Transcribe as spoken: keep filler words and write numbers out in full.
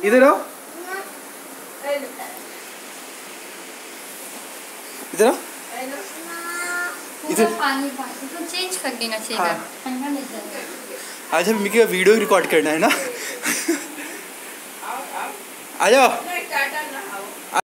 इधर आओ, इधर आओ, इधर पानी पानी तो चेंज कर देना चाहिए। हाँ। ठंडा नहीं चाहिए। आज हमें क्या वीडियो रिकॉर्ड करना है ना। आ जाओ।